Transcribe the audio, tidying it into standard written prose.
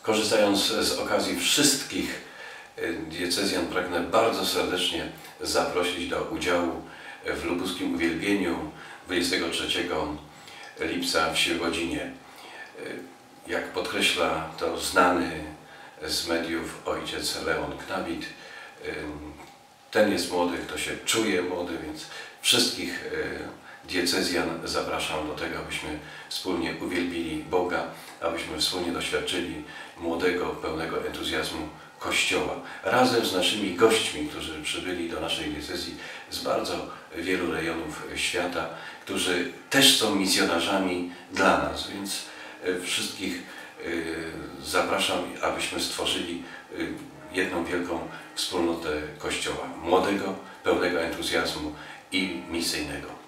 Korzystając z okazji wszystkich diecezjan, pragnę bardzo serdecznie zaprosić do udziału w lubuskim uwielbieniu 23 lipca w Świebodzinie. Jak podkreśla to znany z mediów ojciec Leon Knabit, ten jest młody, kto się czuje młody, więc wszystkich diecezjan zapraszam do tego, abyśmy wspólnie uwielbili Boga, abyśmy wspólnie doświadczyli młodego, pełnego entuzjazmu Kościoła. Razem z naszymi gośćmi, którzy przybyli do naszej diecezji z bardzo wielu rejonów świata, którzy też są misjonarzami dla nas, więc wszystkich zapraszam, abyśmy stworzyli jedną wielką wspólnotę Kościoła. Młodego, pełnego entuzjazmu i misyjnego.